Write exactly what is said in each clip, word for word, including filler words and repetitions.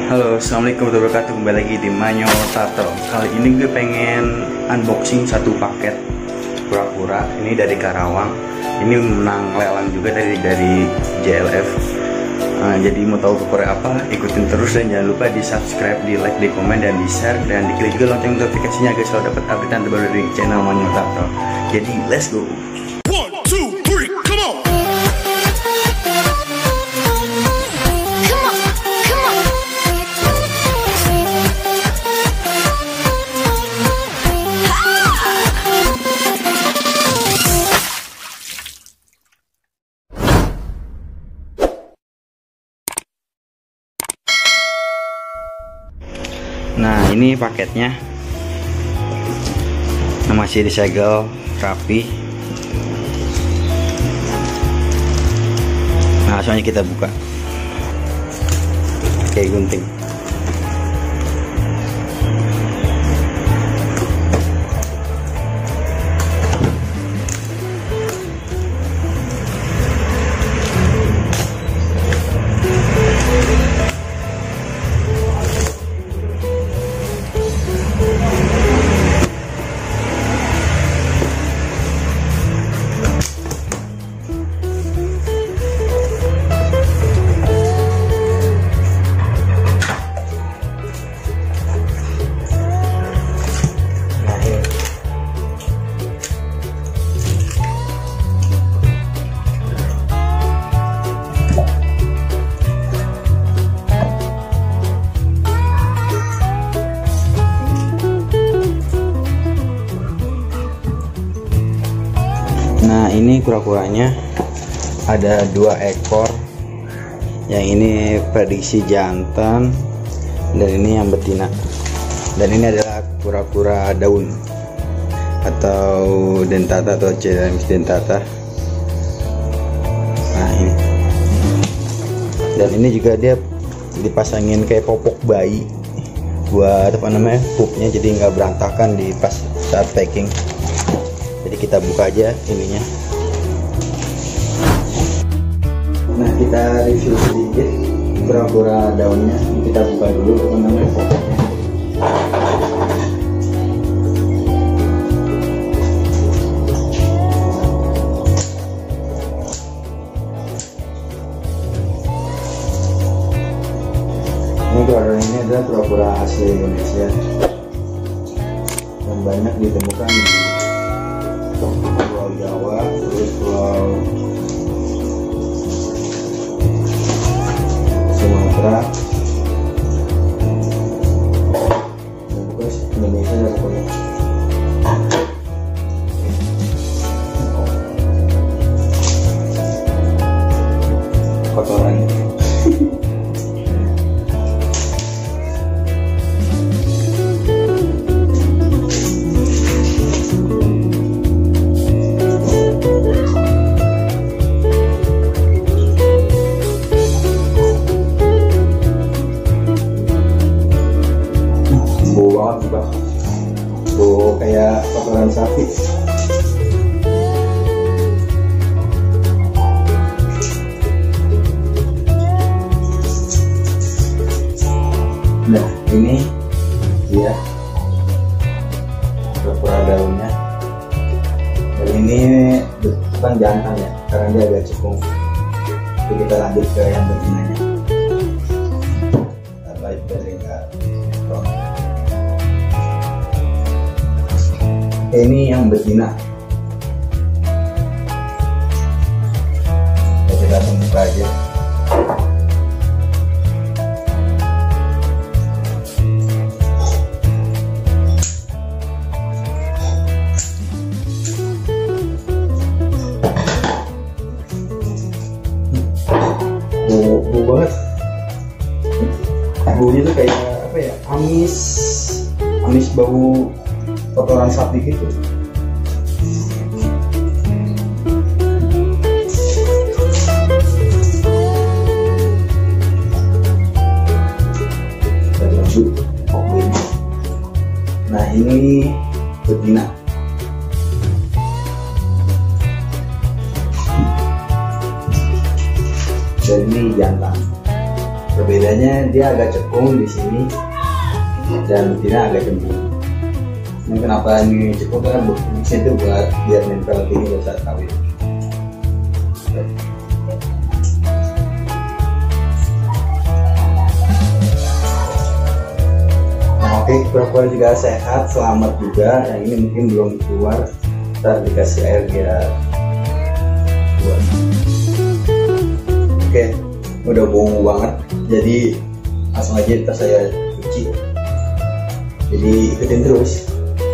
Halo, assalamualaikum warahmatullahi wabarakatuh. Kembali lagi di Manyo Tato. Kali ini gue pengen unboxing satu paket kura-kura. Ini dari Karawang. Ini menang lelang juga dari dari J L F. Nah, jadi mau tahu kura apa? Ikutin terus dan jangan lupa di subscribe, di like, di komen, dan di share, dan diklik juga lonceng notifikasinya agar selalu dapat update terbaru dari channel Manyo Tato. Jadi let's go. One, two, three, come on. Nah, ini paketnya. Nah, masih disegel rapi. Nah, soalnya kita buka kayak gunting. Nah, ini kura-kuranya ada dua ekor. Yang ini prediksi jantan dan ini yang betina. Dan ini adalah kura-kura daun atau dentata atau Chinese dentata. Nah, ini. Dan ini juga dia dipasangin kayak popok bayi buat apa namanya pupnya, jadi nggak berantakan di pas saat packing. Jadi kita buka aja ininya. Nah, kita review sedikit kura-kura daunnya. Kita buka dulu apa namanya pokoknya. Ini kura-kura ini adalah kura-kura asli Indonesia dan banyak ditemukan di Pulau Jawa, terus Pulau Sumatera, dan terus Indonesia dan pokoknya. Kotoran. Bau banget juga, bau kayak kotoran sapi. Nah, ini dia kura-kura daunnya. Dan ini bukan jantan ya, karena dia agak cekung. Jadi kita lanjut ke yang betinanya. Kita balik dari front. Ini yang betina. Kita langsung buka aja. Bau, bau banget. Baunya tuh kayak apa ya? Amis, amis bau kotoran sapi gitu. Nah, ini betina. Dan ini jantan. bedanya dia agak cekung di sini dan betina agak cembung. Ini kenapa ini cekung, karena di situ buat biar nempel tinggi pada saat kawin. Nah, oke, pura-pura juga sehat, selamat juga. Yang ini mungkin belum keluar, ntar dikasih air dia keluar. Oke, udah bau banget, jadi langsung aja ntar saya cuci. Jadi ikutin terus.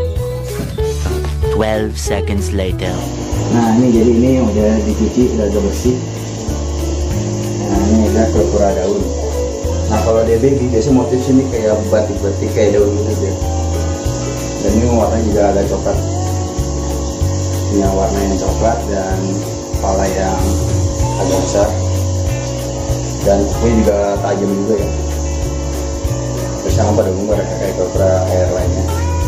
twelve seconds later. Nah ini jadi ini udah dicuci, udah agak bersih. Nah ini udah pura-pura daun. Nah kalau dia baby biasa motif sini kayak batik-batik kayak daun gitu ya. Dan ini warnanya juga agak coklat. Punya warna yang coklat dan kepala yang agak besar. Dan kukunya juga tajam juga ya. Bersama pada umumnya kayak pura-pura air lainnya.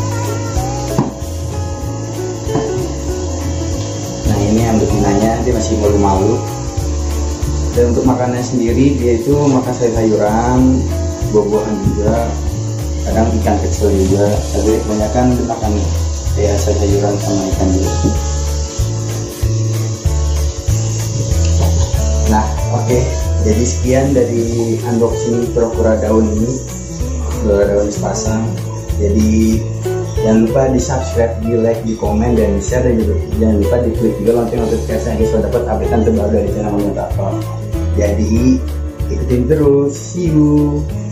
Nah ini yang betinanya dia masih malu-malu. Dan untuk makannya sendiri dia itu makan sayur-sayuran, buah-buahan juga, kadang ikan kecil juga. Tapi kebanyakan dia makan ya sayur-sayuran sama ikan juga. Nah oke, okay. Jadi sekian dari unboxing pura-pura daun ini, pura-pura daun sepasang. Jadi jangan lupa di subscribe, di like, di komen, dan di share, dan juga jangan lupa di klik juga lonceng notifikasi agar selalu dapat update terbaru dari channel Monotato. Jadi ikutin terus, see you.